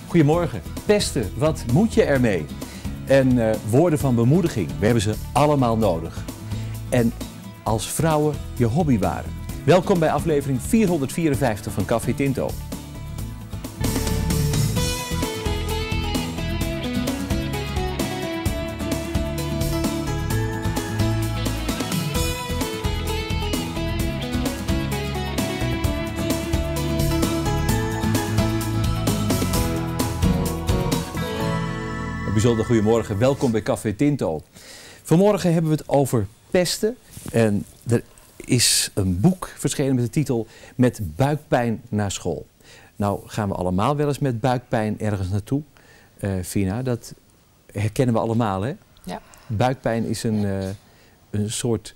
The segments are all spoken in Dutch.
Goedemorgen. Pesten, wat moet je ermee? En woorden van bemoediging, we hebben ze allemaal nodig. En als vrouwen je hobby waren. Welkom bij aflevering 454 van Café Tinto. Bijzonder goedemorgen, welkom bij Café Tinto. Vanmorgen hebben we het over pesten en er is een boek verschenen met de titel Met buikpijn naar school. Nou gaan we allemaal wel eens met buikpijn ergens naartoe. Fina, dat herkennen we allemaal, hè? Ja. Buikpijn is een soort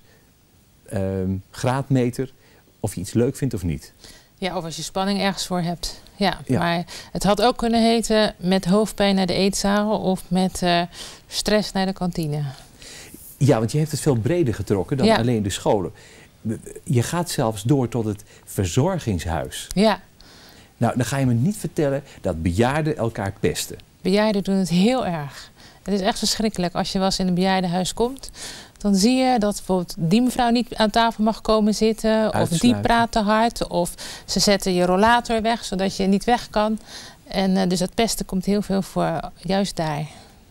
graadmeter of je iets leuk vindt of niet. Ja, of als je spanning ergens voor hebt. Ja, maar het had ook kunnen heten met hoofdpijn naar de eetzaal of met stress naar de kantine. Ja, want je hebt het veel breder getrokken dan alleen de scholen. Je gaat zelfs door tot het verzorgingshuis. Ja. Nou, dan ga je me niet vertellen dat bejaarden elkaar pesten. Bejaarden doen het heel erg. Het is echt verschrikkelijk. Als je wel eens in een bejaardenhuis komt, dan zie je dat bijvoorbeeld die mevrouw niet aan tafel mag komen zitten. Of die praat te hard. Of ze zetten je rollator weg, zodat je niet weg kan. En dus dat pesten komt heel veel voor, juist daar.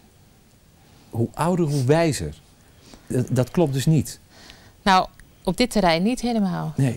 Hoe ouder, hoe wijzer. Dat klopt dus niet. Nou, op dit terrein niet helemaal. Nee.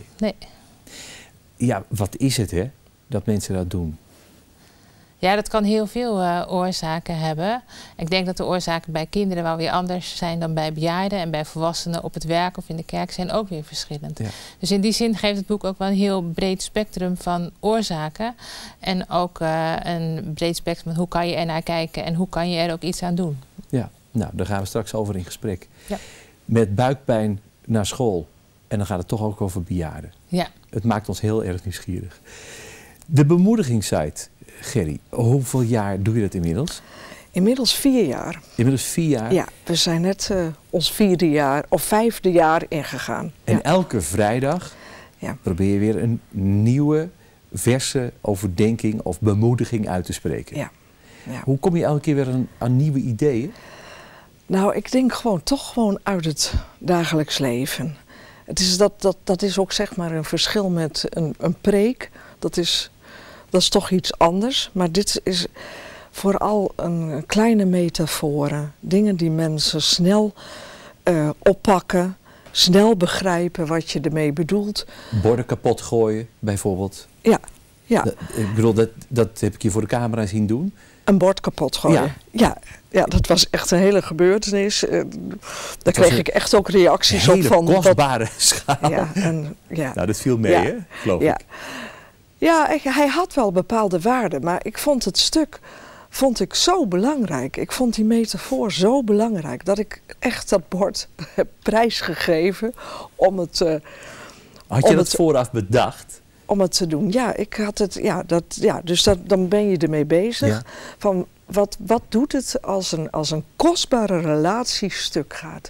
Ja, wat is het, hè, dat mensen dat doen? Ja, dat kan heel veel oorzaken hebben. Ik denk dat de oorzaken bij kinderen wel weer anders zijn dan bij bejaarden. En bij volwassenen op het werk of in de kerk zijn ook weer verschillend. Ja. Dus in die zin geeft het boek ook wel een heel breed spectrum van oorzaken. En ook een breed spectrum van hoe kan je er naar kijken en hoe kan je er ook iets aan doen. Ja, nou, daar gaan we straks over in gesprek. Ja. Met buikpijn naar school. En dan gaat het toch ook over bejaarden. Ja. Het maakt ons heel erg nieuwsgierig. De bemoedigingssite. Gerry, hoeveel jaar doe je dat inmiddels? Inmiddels 4 jaar. Inmiddels 4 jaar? Ja, we zijn net ons 4e jaar of 5e jaar ingegaan. En elke vrijdag probeer je weer een nieuwe, verse overdenking of bemoediging uit te spreken. Ja. Hoe kom je elke keer weer aan nieuwe ideeën? Nou, ik denk gewoon uit het dagelijks leven. Het is dat is ook zeg maar een verschil met een preek. Dat is toch iets anders, maar dit is vooral een kleine metaforen. Dingen die mensen snel oppakken, snel begrijpen wat je ermee bedoelt. Borden kapot gooien, bijvoorbeeld. Ja. Ik bedoel, dat heb ik je voor de camera zien doen. Een bord kapot gooien. Ja, dat was echt een hele gebeurtenis. Daar kreeg ik echt ook reacties op van. Een kostbare schaal. Ja. Nou, dat viel mee, hè? Geloof ik. Ja, hij had wel bepaalde waarden, maar ik vond het stuk zo belangrijk. Ik vond die metafoor zo belangrijk dat ik echt dat bord heb prijsgegeven om het... Had je dat vooraf bedacht? Om het te doen, ja. Ik had het, dus dan ben je ermee bezig. Ja. Van wat doet het als een kostbare relatie stuk gaat?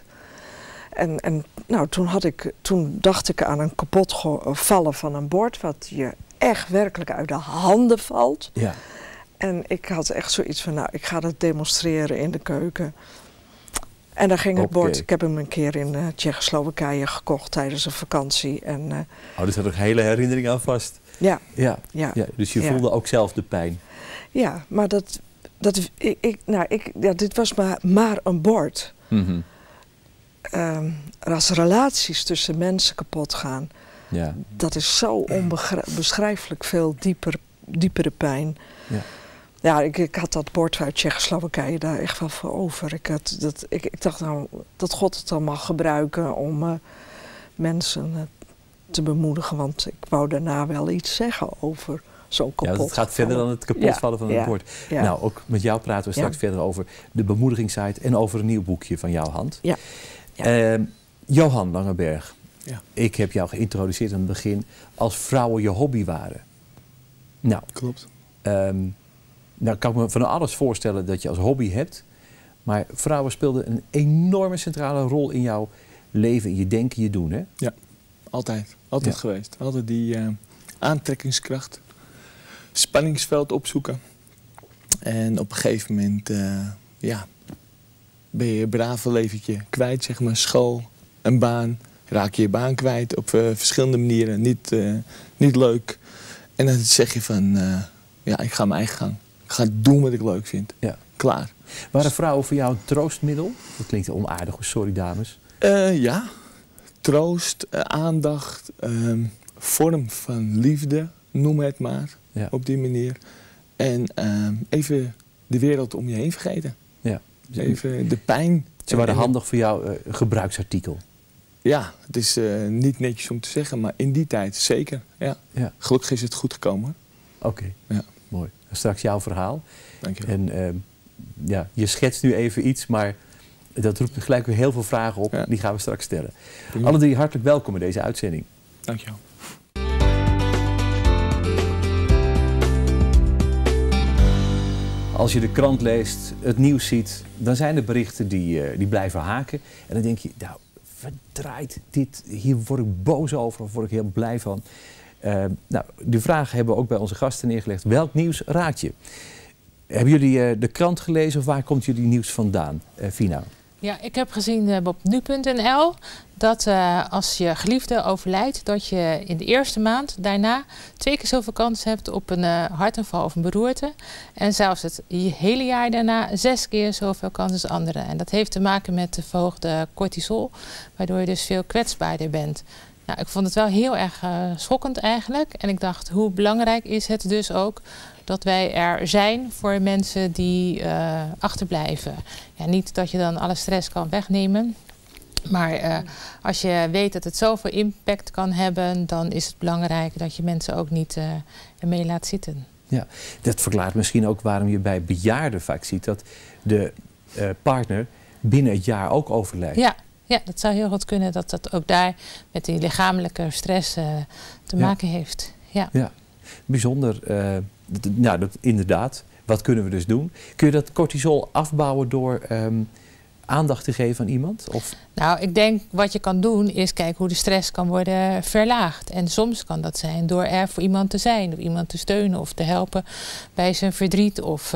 En nou, toen dacht ik aan een kapot vallen van een bord, wat je echt werkelijk uit de handen valt. Ja. En ik had echt zoiets van, nou, ik ga dat demonstreren in de keuken. En daar ging het bord. Ik heb hem een keer in Tsjechoslowakije gekocht tijdens een vakantie. En, er zat ook hele herinnering aan vast. Ja. Dus je voelde ook zelf de pijn. Ja, maar dit was maar een bord. Mm-hmm. Als relaties tussen mensen kapot gaan, dat is zo onbeschrijfelijk veel diepere pijn. Ja, ik had dat bord uit Tsjechoslowakije daar echt wel voor over. Ik dacht nou dat God het dan mag gebruiken om mensen te bemoedigen, want ik wou daarna wel iets zeggen over zo'n kapot. Ja, het gaat verder dan het kapotvallen van het bord. Ja. Nou, ook met jou praten we straks verder over de bemoedigingssite en over een nieuw boekje van jouw hand. Ja. Johan Langeberg, ik heb jou geïntroduceerd aan het begin als vrouwen je hobby waren. Nou, klopt. Nou kan ik me van alles voorstellen dat je als hobby hebt, maar vrouwen speelden een enorme centrale rol in jouw leven, in je denken, je doen, hè? Ja, altijd. Altijd geweest. Altijd die aantrekkingskracht, spanningsveld opzoeken. En op een gegeven moment ja, ben je je brave leventje kwijt, zeg maar. School, een baan. Raak je je baan kwijt op verschillende manieren. Niet leuk. En dan zeg je van, ja, ik ga mijn eigen gang. Ik ga doen wat ik leuk vind. Ja. Klaar. Waren vrouwen voor jou een troostmiddel? Dat klinkt onaardig, sorry dames. Ja. Troost, aandacht, vorm van liefde, noem het maar. Ja. Op die manier. En even de wereld om je heen vergeten. Ja. Even de pijn. Ze waren handig voor jou een gebruiksartikel. Ja, het is niet netjes om te zeggen, maar in die tijd zeker. Ja. Ja. Gelukkig is het goed gekomen. Oké, ja. Mooi. Straks jouw verhaal. Dank je wel. En ja, je schetst nu even iets, maar dat roept gelijk weer heel veel vragen op. Ja. Die gaan we straks stellen. Prima. Alle drie hartelijk welkom in deze uitzending. Dank je wel. Als je de krant leest, het nieuws ziet, dan zijn er berichten die blijven haken. En dan denk je, nou, verdraait dit, hier word ik boos over of word ik heel blij van. Nou, die vraag hebben we ook bij onze gasten neergelegd. Welk nieuws raakt je? Hebben jullie de krant gelezen of waar komt jullie nieuws vandaan, Fina? Ja, ik heb gezien op nu.nl dat als je geliefde overlijdt, dat je in de eerste maand daarna 2 keer zoveel kans hebt op een hartaanval of een beroerte. En zelfs het hele jaar daarna 6 keer zoveel kans als anderen. En dat heeft te maken met de verhoogde cortisol, waardoor je dus veel kwetsbaarder bent. Nou, ik vond het wel heel erg schokkend eigenlijk. En ik dacht, hoe belangrijk is het dus ook dat wij er zijn voor mensen die achterblijven. Ja, niet dat je dan alle stress kan wegnemen. Maar als je weet dat het zoveel impact kan hebben, dan is het belangrijk dat je mensen ook niet ermee laat zitten. Ja, dat verklaart misschien ook waarom je bij bejaarden vaak ziet dat de partner binnen het jaar ook overlijdt. Ja. Ja, dat zou heel goed kunnen dat dat ook daar met die lichamelijke stress te maken heeft. Ja. Ja, bijzonder. Nou, dat, inderdaad. Wat kunnen we dus doen? Kun je dat cortisol afbouwen door aandacht te geven aan iemand? Of? Nou, ik denk wat je kan doen is kijken hoe de stress kan worden verlaagd. En soms kan dat zijn door er voor iemand te zijn, of iemand te steunen of te helpen bij zijn verdriet of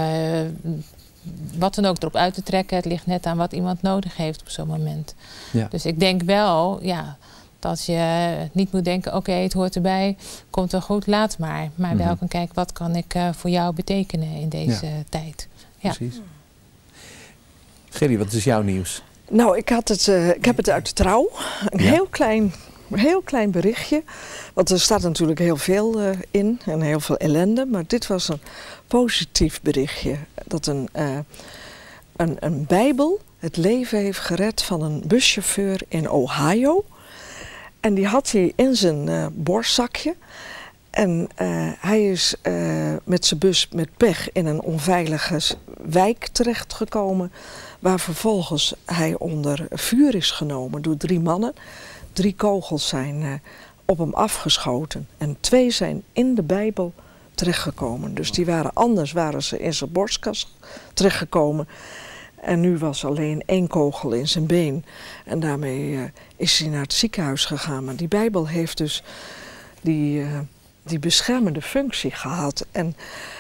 wat dan ook erop uit te trekken. Het ligt net aan wat iemand nodig heeft op zo'n moment. Ja. Dus ik denk wel, ja, dat je niet moet denken, oké, het hoort erbij, komt wel goed, laat maar. Maar wel kan kijken, wat kan ik voor jou betekenen in deze tijd. Ja. Precies. Gerry, wat is jouw nieuws? Nou, ik heb het uit de Trouw. Een heel klein berichtje. Want er staat natuurlijk heel veel in en heel veel ellende. Maar dit was een positief berichtje. Dat een Bijbel het leven heeft gered van een buschauffeur in Ohio. En die had hij in zijn borstzakje. En hij is met zijn bus met pech in een onveilige wijk terechtgekomen. Waar vervolgens hij onder vuur is genomen door 3 mannen. 3 kogels zijn op hem afgeschoten. En 2 zijn in de Bijbel terechtgekomen. Dus die waren ze in zijn borstkas terechtgekomen. En nu was alleen 1 kogel in zijn been. En daarmee is hij naar het ziekenhuis gegaan. Maar die Bijbel heeft dus die beschermende functie gehad. En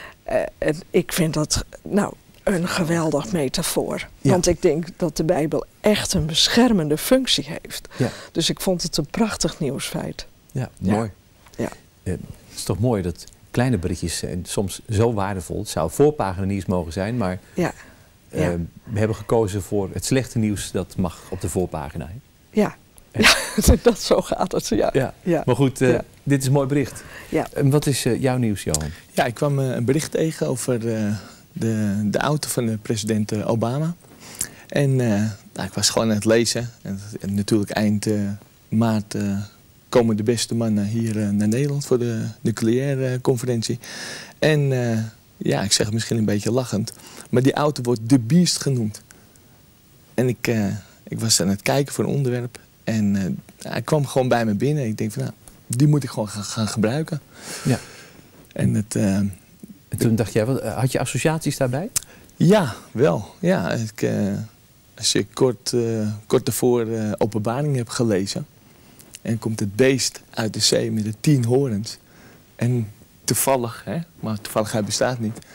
ik vind dat een geweldig metafoor. Ja. Want ik denk dat de Bijbel echt een beschermende functie heeft. Ja. Dus ik vond het een prachtig nieuwsfeit. Ja, mooi. Ja. Het is toch mooi dat kleine berichtjes zijn soms zo waardevol. Het zou voorpagina nieuws mogen zijn, maar we hebben gekozen voor het slechte nieuws. Dat mag op de voorpagina. Ja. Dat zo gaat het. Ja. Maar goed, dit is een mooi bericht. Ja. Wat is jouw nieuws, Johan? Ja, ik kwam een bericht tegen over de auto van de president Obama. En ik was gewoon aan het lezen. En natuurlijk eind maart komen de beste mannen hier naar Nederland voor de nucleaire conferentie. En ik zeg het misschien een beetje lachend, maar die auto wordt de Beast genoemd. En ik was aan het kijken voor een onderwerp en hij kwam gewoon bij me binnen. Ik denk van, die moet ik gewoon gaan gebruiken. Ja. En toen dacht jij, had je associaties daarbij? Ja, wel. Ja, als je kort daarvoor Openbaring hebt gelezen en komt het beest uit de zee met de 10 horens. En toevallig, maar toevalligheid bestaat niet,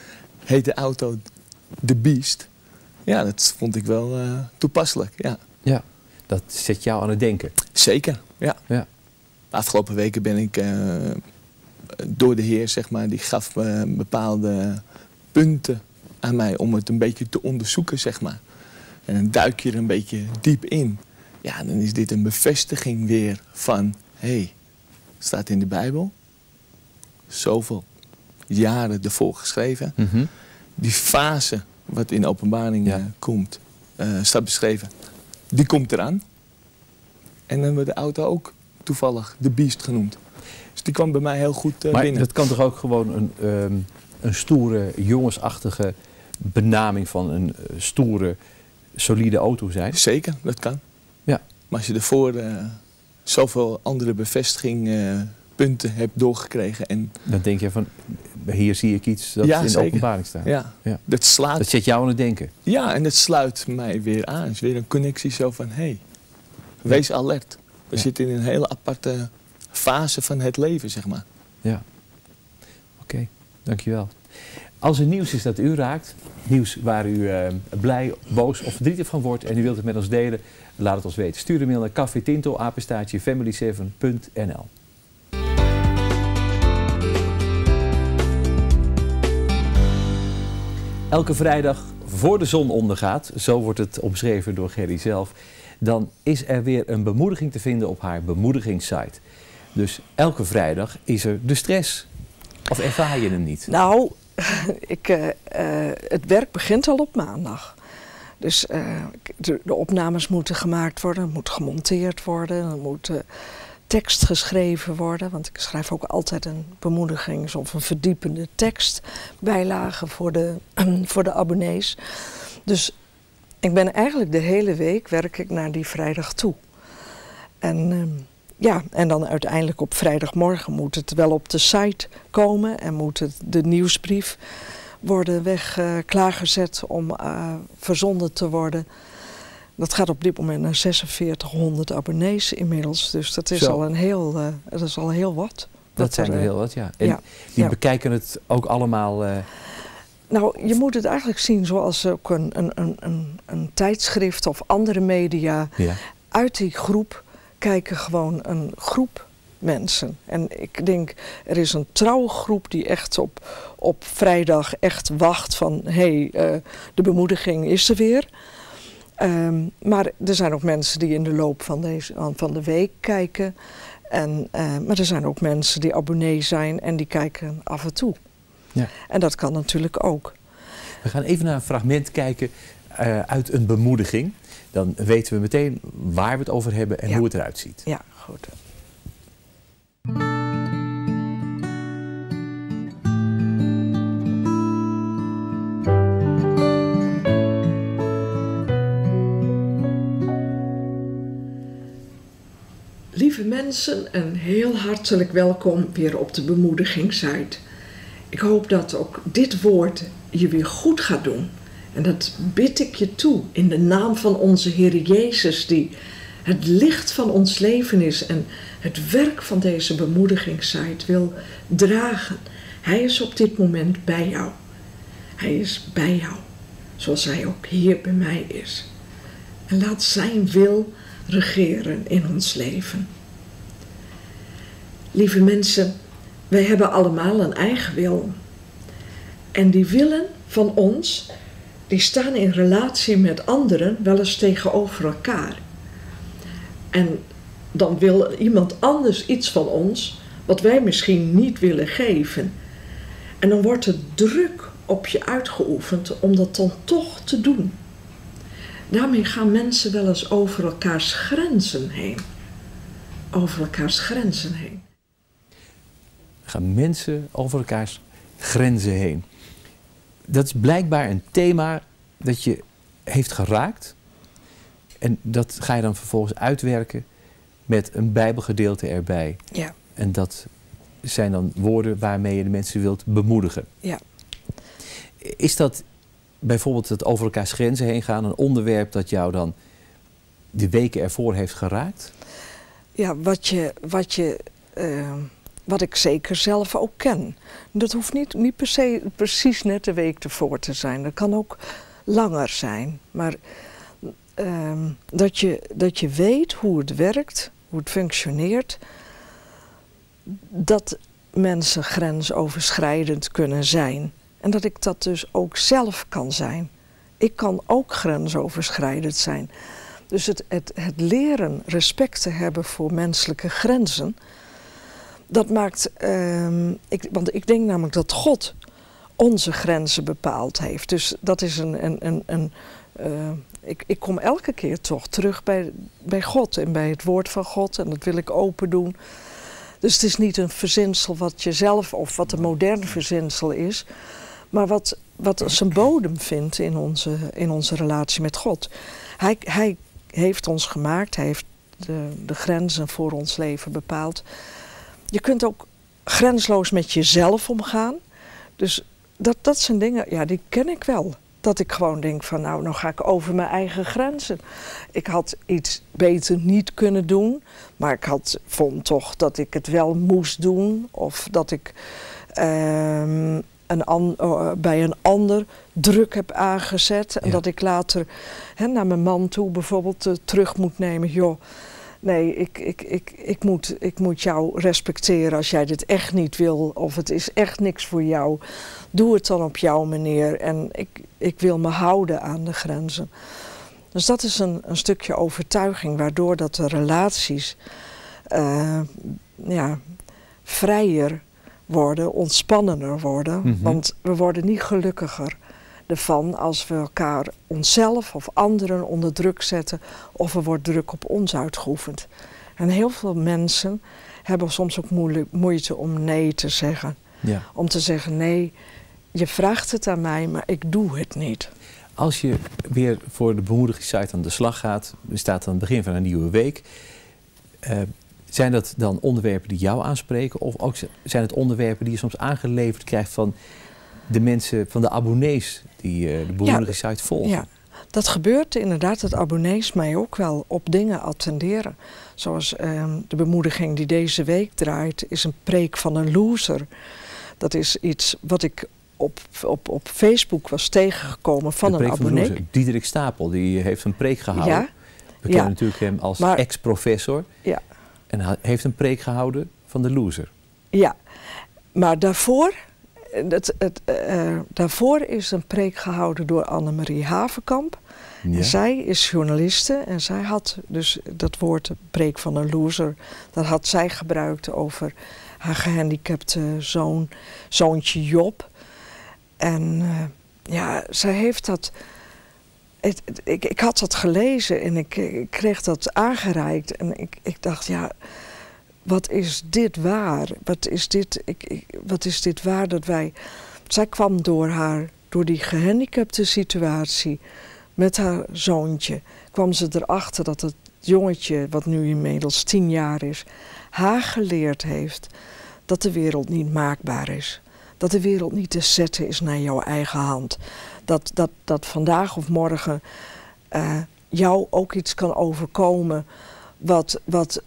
heet de auto The Beast. Ja, dat vond ik wel toepasselijk, ja. Ja, dat zet jou aan het denken. Zeker, ja. Ja. De afgelopen weken ben ik door de Heer, zeg maar, die gaf me bepaalde punten aan mij om het een beetje te onderzoeken, zeg maar. En dan duik je er een beetje diep in. Ja, dan is dit een bevestiging weer van, hé, staat in de Bijbel. Zoveel jaren ervoor geschreven. Mm-hmm. Die fase wat in de Openbaring komt, staat beschreven. Die komt eraan. En dan wordt de auto ook toevallig de Beast genoemd. Dus die kwam bij mij heel goed maar binnen. dat kan toch ook gewoon een stoere, jongensachtige benaming van een stoere, solide auto zijn? Zeker, dat kan. Ja. Maar als je ervoor zoveel andere bevestigingpunten hebt doorgekregen. En Dan denk je van, hier zie ik iets dat in de openbaring staat. Ja. Ja. Dat zet jou aan het denken. Ja, en dat sluit mij weer aan. Het is weer een connectie zo van, hé, wees alert. We zitten in een hele aparte fase van het leven, zeg maar. Ja. Oké, dankjewel. Als er nieuws is dat u raakt, nieuws waar u blij, boos of verdrietig van wordt en u wilt het met ons delen, laat het ons weten. Stuur een mail naar cafetinto@family7.nl. Elke vrijdag voor de zon ondergaat, zo wordt het omschreven door Gerry zelf, dan is er weer een bemoediging te vinden op haar bemoedigingssite. Dus elke vrijdag is er de stress. Of ervaar je hem niet? Nou, het werk begint al op maandag. Dus de opnames moeten gemaakt worden, er moet gemonteerd worden, er moet tekst geschreven worden. Want ik schrijf ook altijd een bemoedigings- of een verdiepende tekstbijlage voor de abonnees. Dus ik ben eigenlijk de hele week werk ik naar die vrijdag toe. En en dan uiteindelijk op vrijdagmorgen moet het wel op de site komen en moet de nieuwsbrief worden klaargezet om verzonden te worden. Dat gaat op dit moment naar 4600 abonnees inmiddels, dus dat is al heel wat. Dat zijn er heel wat, ja. En die bekijken het ook allemaal. Nou, je moet het eigenlijk zien zoals ook een tijdschrift of andere media. Ja. Uit die groep kijken gewoon een groep mensen. En ik denk, er is een trouwe groep die echt op vrijdag echt wacht van, de bemoediging is er weer. Maar er zijn ook mensen die in de loop van de week kijken. Maar er zijn ook mensen die abonnee zijn en die kijken af en toe. Ja. En dat kan natuurlijk ook. We gaan even naar een fragment kijken uit een bemoediging. Dan weten we meteen waar we het over hebben en hoe het eruit ziet. Ja, goed. Lieve mensen, een heel hartelijk welkom weer op de bemoedigingssite. Ik hoop dat ook dit woord je weer goed gaat doen. En dat bid ik je toe in de naam van onze Heer Jezus, die het licht van ons leven is en het werk van deze bemoedigingssite wil dragen. Hij is op dit moment bij jou. Hij is bij jou, zoals hij ook hier bij mij is. En laat zijn wil regeren in ons leven. Lieve mensen, wij hebben allemaal een eigen wil. En die willen van ons, die staan in relatie met anderen wel eens tegenover elkaar. En dan wil iemand anders iets van ons wat wij misschien niet willen geven. En dan wordt er druk op je uitgeoefend om dat dan toch te doen. Daarmee gaan mensen wel eens over elkaars grenzen heen. Over elkaars grenzen heen. Gaan mensen over elkaars grenzen heen. Dat is blijkbaar een thema dat je heeft geraakt. En dat ga je dan vervolgens uitwerken met een Bijbelgedeelte erbij. Ja. En dat zijn dan woorden waarmee je de mensen wilt bemoedigen. Ja. Is dat bijvoorbeeld het over elkaars grenzen heen gaan een onderwerp dat jou dan de weken ervoor heeft geraakt? Ja, wat je wat ik zeker zelf ook ken. Dat hoeft niet per se precies net de week ervoor te zijn. Dat kan ook langer zijn. Maar dat je weet hoe het werkt, hoe het functioneert. Dat mensen grensoverschrijdend kunnen zijn. En dat ik dat dus ook zelf kan zijn. Ik kan ook grensoverschrijdend zijn. Dus het leren respect te hebben voor menselijke grenzen, dat maakt, want ik denk namelijk dat God onze grenzen bepaald heeft. Dus dat is ik kom elke keer toch terug bij God en bij het woord van God en dat wil ik open doen. Dus het is niet een verzinsel wat je zelf of wat een modern verzinsel is, maar wat zijn bodem vindt in onze relatie met God. Hij heeft ons gemaakt, hij heeft de grenzen voor ons leven bepaald. Je kunt ook grensloos met jezelf omgaan. Dus dat zijn dingen, ja, die ken ik wel. Dat ik gewoon denk van nou ga ik over mijn eigen grenzen. Ik had iets beter niet kunnen doen, maar ik vond toch dat ik het wel moest doen. Of dat ik bij een ander druk heb aangezet. En dat ik later naar mijn man toe bijvoorbeeld terug moet nemen. Joh, nee, ik moet jou respecteren als jij dit echt niet wil. Of het is echt niks voor jou. Doe het dan op jouw manier. En ik wil me houden aan de grenzen. Dus dat is een stukje overtuiging. Waardoor dat de relaties vrijer worden, ontspannender worden. Mm-hmm. Want we worden niet gelukkiger ervan als we elkaar, onszelf of anderen onder druk zetten of er wordt druk op ons uitgeoefend. En heel veel mensen hebben soms ook moeite om nee te zeggen. Ja. Om te zeggen nee, je vraagt het aan mij, maar ik doe het niet. Als je weer voor de bemoedigingssite aan de slag gaat, we staan aan het begin van een nieuwe week. Zijn dat dan onderwerpen die jou aanspreken? Of ook zijn het onderwerpen die je soms aangeleverd krijgt van de mensen, van de abonnees die de bemoedigingssite volgen? Ja, dat gebeurt inderdaad, dat abonnees mij ook wel op dingen attenderen. Zoals de bemoediging die deze week draait, is een preek van een loser. Dat is iets wat ik op Facebook was tegengekomen van een abonnee. Diederik Stapel, die heeft een preek gehouden. Ja. We kennen natuurlijk hem als ex-professor. Ja. En hij heeft een preek gehouden van de loser. Ja, maar daarvoor is een preek gehouden door Annemarie Havenkamp. Ja. Zij is journaliste en zij had dus dat woord preek van een loser, dat had zij gebruikt over haar gehandicapte zoontje Job. En zij heeft dat. Ik had dat gelezen en ik kreeg dat aangereikt en ik dacht, ja, wat is dit waar? Wat is dit waar dat wij... Zij kwam door die gehandicapte situatie met haar zoontje, kwam ze erachter dat het jongetje, wat nu inmiddels 10 jaar is, haar geleerd heeft dat de wereld niet maakbaar is. Dat de wereld niet te zetten is naar jouw eigen hand. Dat vandaag of morgen jou ook iets kan overkomen wat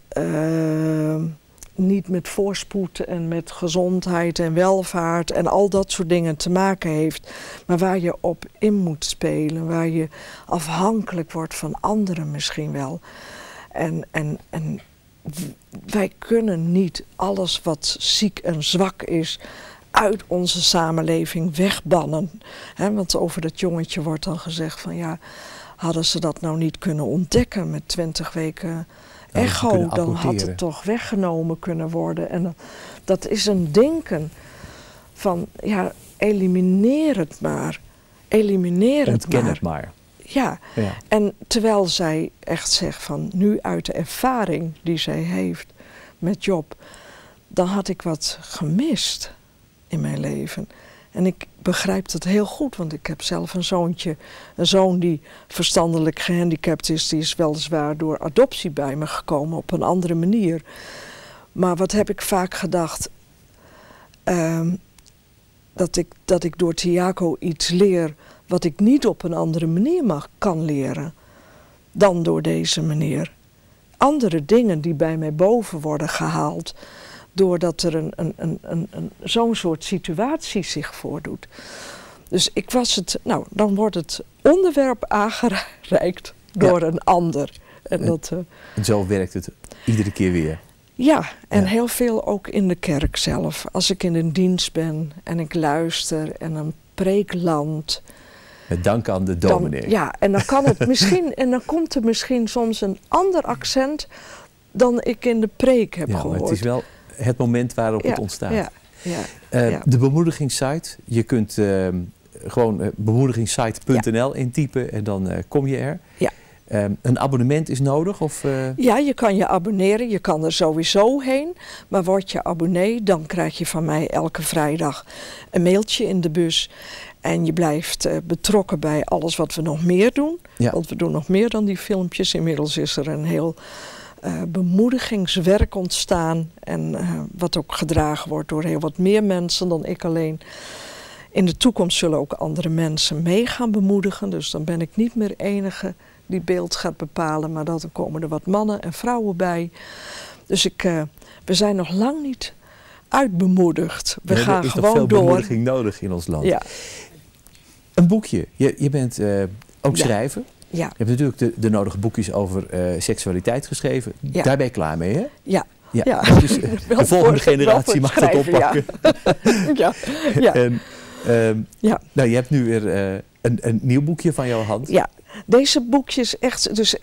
niet met voorspoed en met gezondheid en welvaart en al dat soort dingen te maken heeft. Maar waar je op in moet spelen, waar je afhankelijk wordt van anderen misschien wel. En wij kunnen niet alles wat ziek en zwak is uit onze samenleving wegbannen. Want over dat jongetje wordt dan gezegd van ja, hadden ze dat nou niet kunnen ontdekken met 20 weken echo, dan had het toch weggenomen kunnen worden. En dat is een denken van ja, elimineer het maar. Ontken het maar. Ja, en terwijl zij echt zegt van nu uit de ervaring die zij heeft met Job, dan had ik wat gemist in mijn leven. En ik begrijp dat heel goed, want ik heb zelf een zoon die verstandelijk gehandicapt is. Die is weliswaar door adoptie bij me gekomen op een andere manier. Maar wat heb ik vaak gedacht? Dat ik door Thiago iets leer wat ik niet op een andere manier kan leren dan door deze manier. Andere dingen die bij mij boven worden gehaald, doordat er zo'n soort situatie zich voordoet. Dus ik was het, nou, dan wordt het onderwerp aangereikt door een ander. En zo werkt het iedere keer weer. Ja, en heel veel ook in de kerk zelf. Als ik in een dienst ben en ik luister en een preek landt. Met dank aan de dominee. Ja, en dan kan het misschien, en dan komt er misschien soms een ander accent dan ik in de preek heb gehoord. Maar het is wel het moment waarop het ontstaat. Ja. De bemoedigingssite, je kunt gewoon bemoedigingssite.nl intypen en dan kom je er. Ja. Een abonnement is nodig? Of, Ja, je kan je abonneren. Je kan er sowieso heen. Maar word je abonnee, dan krijg je van mij elke vrijdag een mailtje in de bus. En je blijft betrokken bij alles wat we nog meer doen. Ja. Want we doen nog meer dan die filmpjes. Inmiddels is er een heel bemoedigingswerk ontstaan. En wat ook gedragen wordt door heel wat meer mensen dan ik alleen. In de toekomst zullen ook andere mensen mee gaan bemoedigen. Dus dan ben ik niet meer enige die beeld gaat bepalen. Maar dan komen er wat mannen en vrouwen bij. Dus we zijn nog lang niet uitbemoedigd. We gaan gewoon door. Er is nog veel bemoediging nodig in ons land. Ja. Een boekje. Je bent ook schrijver. Ja. Je hebt natuurlijk de nodige boekjes over seksualiteit geschreven. Ja. Daar ben je klaar mee, hè? Ja. Ja. Dus de volgende generatie mag het oppakken. Ja. Ja. En, nou, je hebt nu weer een nieuw boekje van jouw hand. Ja. Deze boekjes echt, dus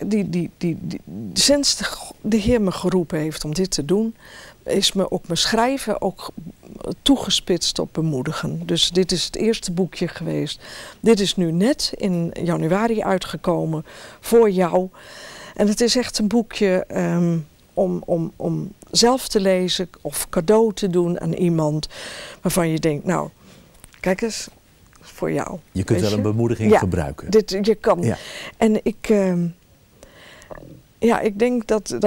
sinds de Heer me geroepen heeft om dit te doen, is me ook mijn schrijven ook toegespitst op bemoedigen. Dus dit is het eerste boekje geweest. Dit is nu net in januari uitgekomen voor jou. En het is echt een boekje om zelf te lezen of cadeau te doen aan iemand waarvan je denkt, nou, kijk eens, voor jou. Je kunt wel een bemoediging gebruiken. Je kan. Ja. En ik denk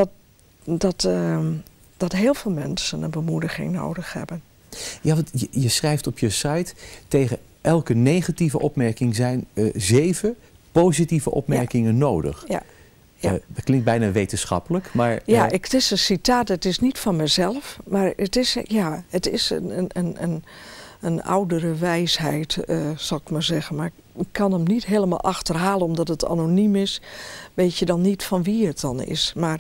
dat heel veel mensen een bemoediging nodig hebben. Ja, want je schrijft op je site, tegen elke negatieve opmerking zijn 7 positieve opmerkingen nodig. Ja. Ja. Dat klinkt bijna wetenschappelijk, maar... Ja, het is een citaat, het is niet van mezelf, maar het is een oudere wijsheid, zal ik maar zeggen. Maar ik kan hem niet helemaal achterhalen, omdat het anoniem is. Weet je dan niet van wie het dan is. Maar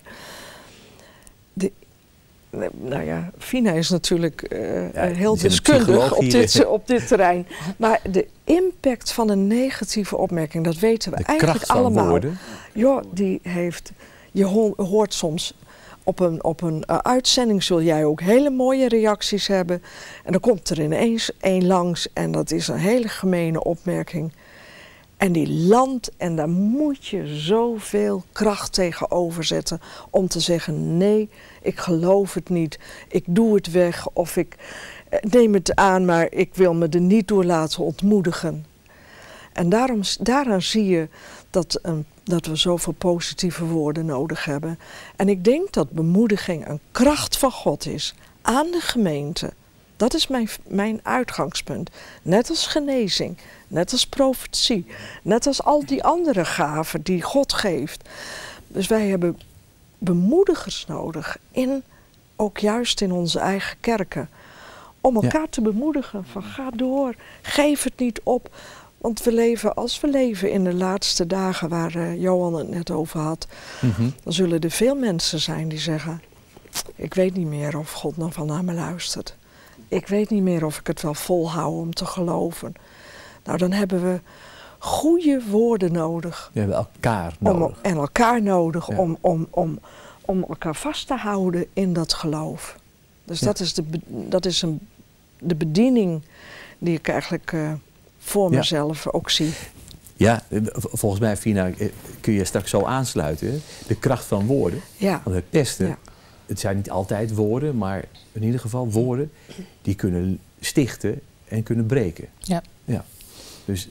nou ja, Fina is natuurlijk heel deskundig op dit terrein. Maar de impact van een negatieve opmerking, dat weten we eigenlijk allemaal. Woorden. Ja, die heeft. Je hoort soms op een uitzending, zul jij ook hele mooie reacties hebben. En dan komt er ineens één langs en dat is een hele gemene opmerking. En die landt en daar moet je zoveel kracht tegenover zetten om te zeggen, nee, ik geloof het niet, ik doe het weg of ik neem het aan, maar ik wil me er niet door laten ontmoedigen. En daaraan zie je dat we zoveel positieve woorden nodig hebben. En ik denk dat bemoediging een kracht van God is aan de gemeente. Dat is mijn uitgangspunt. Net als genezing, net als profetie, net als al die andere gaven die God geeft. Dus wij hebben bemoedigers nodig, ook juist in onze eigen kerken. Om elkaar te bemoedigen van ga door, geef het niet op. Want als we leven in de laatste dagen waar Johan het net over had, dan zullen er veel mensen zijn die zeggen, ik weet niet meer of God nog wel naar me luistert. Ik weet niet meer of ik het wel volhoud om te geloven. Nou, dan hebben we goede woorden nodig. We hebben elkaar nodig. En elkaar nodig om elkaar vast te houden in dat geloof. Dus dat is de bediening die ik eigenlijk voor mezelf ook zie. Ja, volgens mij, Fina, kun je straks zo aansluiten. Hè? De kracht van woorden. Ja. Want het beste, het zijn niet altijd woorden, maar in ieder geval woorden die kunnen stichten en kunnen breken. Ja. Dus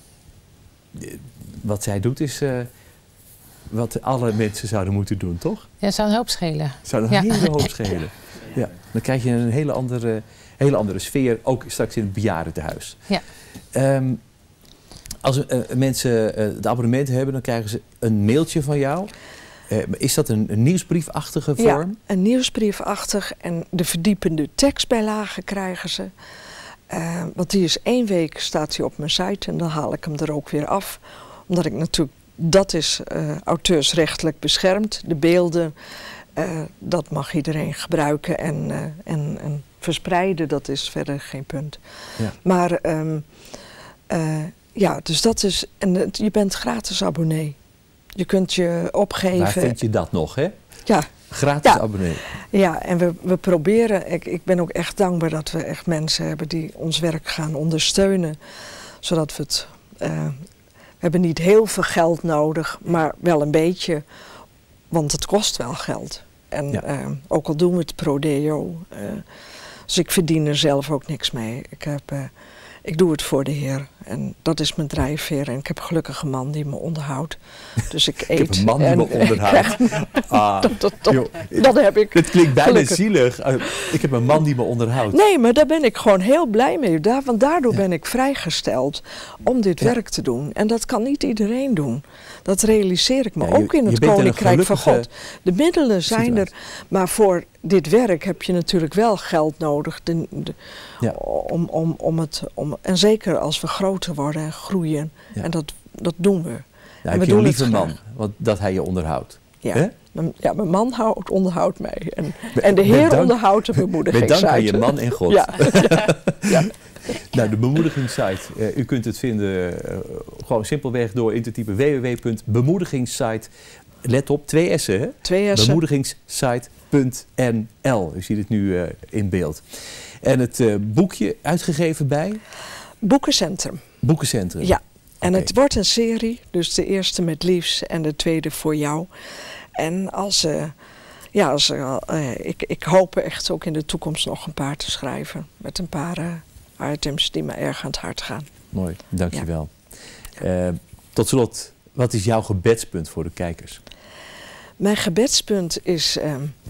wat zij doet is wat alle mensen zouden moeten doen, toch? Ja, het zou een hoop schelen. Het zou een hele hoop schelen. Ja. Dan krijg je een hele andere sfeer, ook straks in het bejaardentehuis. Ja. Als mensen het abonnement hebben, dan krijgen ze een mailtje van jou. Is dat een nieuwsbriefachtige vorm? Ja, een nieuwsbriefachtig en de verdiepende tekstbijlagen krijgen ze. Want die is 1 week staat hij op mijn site en dan haal ik hem er ook weer af. Omdat ik natuurlijk, dat is auteursrechtelijk beschermd. De beelden, dat mag iedereen gebruiken en verspreiden, dat is verder geen punt. Ja. Maar ja, dus dat is, en je bent gratis abonnee. Je kunt je opgeven. Waar vind je dat nog, hè? Ja. Gratis abonnee. Ja, en we proberen, ik ben ook echt dankbaar dat we echt mensen hebben die ons werk gaan ondersteunen. Zodat we het, we hebben niet heel veel geld nodig, maar wel een beetje, want het kost wel geld. En ook al doen we het pro deo, dus ik verdien er zelf ook niks mee. Ik doe het voor de Heer en dat is mijn drijfveer. En ik heb gelukkig een man die me onderhoudt. Dus ik eet. Ik heb een man die me onderhoudt. Dat heb ik. Het klinkt bijna gelukkig zielig. Ik heb een man die me onderhoudt. Nee, maar daar ben ik gewoon heel blij mee. Want daardoor ben ik vrijgesteld om dit werk te doen. En dat kan niet iedereen doen. Dat realiseer ik me ook in het Koninkrijk van God. De middelen zijn er, maar voor dit werk heb je natuurlijk wel geld nodig. En zeker als we groter worden en groeien. Ja. En dat doen we. Ja, en heb je een lieve man, want dat hij je onderhoudt. Ja. Ja, mijn man onderhoudt mij. En de Heer onderhoudt de bemoedigingssite. Met dank aan je man en God. Ja. Ja. Nou, de bemoedigingssite. U kunt het vinden gewoon simpelweg door in te typen www.bemoedigingssite. Let op, 2 S'en, hè? 2 S'en. Bemoedigingssite.nl. U ziet het nu in beeld. En het boekje uitgegeven bij? Boekencentrum. Boekencentrum. Ja. En het wordt een serie, dus de eerste met Liefs en de tweede voor jou. En ik hoop echt ook in de toekomst nog een paar te schrijven. Met een paar items die me erg aan het hart gaan. Mooi, dankjewel. Ja. Tot slot, wat is jouw gebedspunt voor de kijkers? Mijn gebedspunt is,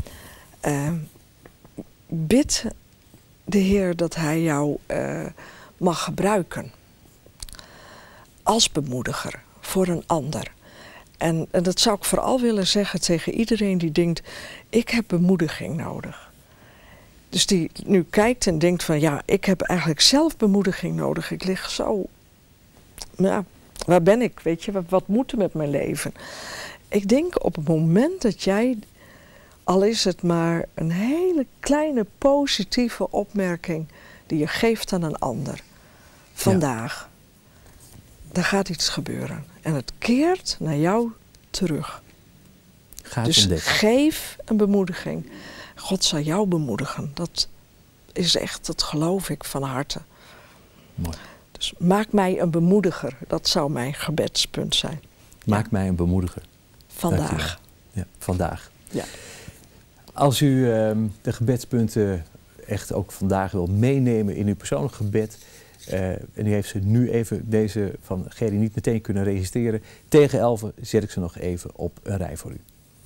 bid de Heer dat Hij jou mag gebruiken. Als bemoediger voor een ander. En dat zou ik vooral willen zeggen tegen iedereen die denkt, ik heb bemoediging nodig. Dus die nu kijkt en denkt van, ja, ik heb eigenlijk zelf bemoediging nodig. Ik lig zo, ja, waar ben ik, weet je, wat moet er met mijn leven? Ik denk op het moment dat jij, al is het maar een hele kleine positieve opmerking die je geeft aan een ander, vandaag, er gaat iets gebeuren. En het keert naar jou terug. Dus geef een bemoediging. God zal jou bemoedigen. Dat is echt, dat geloof ik van harte. Mooi. Dus maak mij een bemoediger. Dat zou mijn gebedspunt zijn. Maak mij een bemoediger. Vandaag. Ja, vandaag. Ja. Als u de gebedspunten echt ook vandaag wil meenemen in uw persoonlijk gebed. En u heeft ze nu even, deze van Gerry, niet meteen kunnen registreren. Tegen 11 zet ik ze nog even op een rij voor u.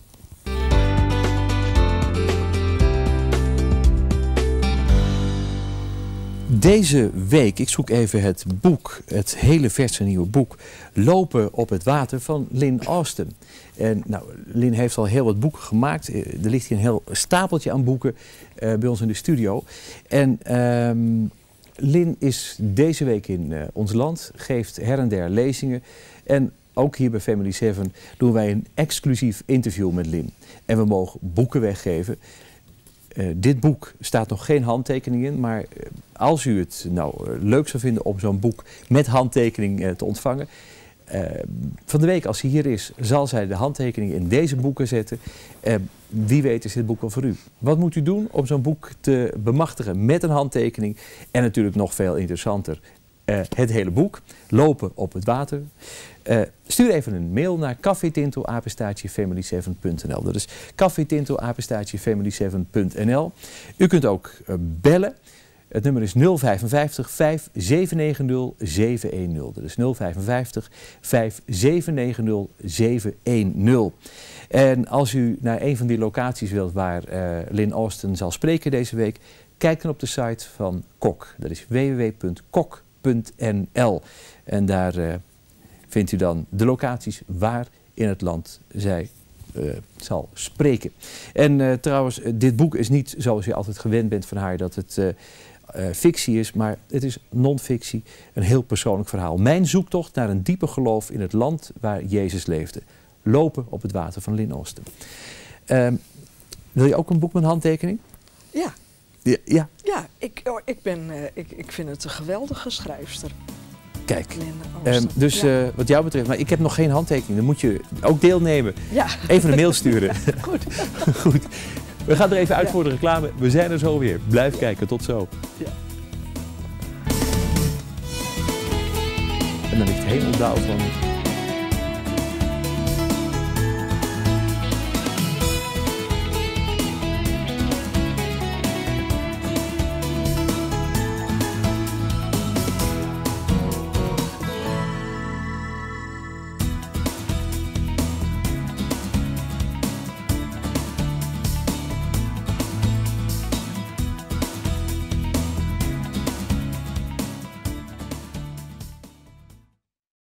Deze week, ik zoek even het boek, het hele verse nieuwe boek, Lopen op het water van Lynn Austin. En nou, Lynn heeft al heel wat boeken gemaakt. Er ligt hier een heel stapeltje aan boeken bij ons in de studio. En Lynn is deze week in ons land, geeft her en der lezingen. En ook hier bij Family 7 doen wij een exclusief interview met Lynn. En we mogen boeken weggeven. Dit boek staat nog geen handtekening in, maar als u het nou leuk zou vinden om zo'n boek met handtekening te ontvangen. Van de week, als ze hier is, zal zij de handtekening in deze boeken zetten. Wie weet is dit boek wel voor u. Wat moet u doen om zo'n boek te bemachtigen met een handtekening? En natuurlijk nog veel interessanter, het hele boek, Lopen op het water. Stuur even een mail naar cafetinto@family7.nl. Dat is cafetinto@family7.nl. U kunt ook bellen. Het nummer is 055 5790 710. Dat is 055 5790 710. En als u naar een van die locaties wilt waar Lynn Austin zal spreken deze week, kijk dan op de site van Kok. Dat is www.kok.nl. En daar vindt u dan de locaties waar in het land zij zal spreken. En trouwens, dit boek is niet zoals je altijd gewend bent van haar dat het fictie is, maar het is non-fictie, een heel persoonlijk verhaal. Mijn zoektocht naar een dieper geloof in het land waar Jezus leefde. Lopen op het water van Lynn Oosten. Wil je ook een boek met een handtekening? Ja. Ja. Ja, ik vind het een geweldige schrijfster. Kijk, dus wat jou betreft, maar ik heb nog geen handtekening. Dan moet je ook deelnemen. Ja. Even een mail sturen. Goed. Goed. We gaan er even uit voor de reclame. We zijn er zo weer. Blijf kijken. Tot zo. Ja. En dan ligt het hemelblauw van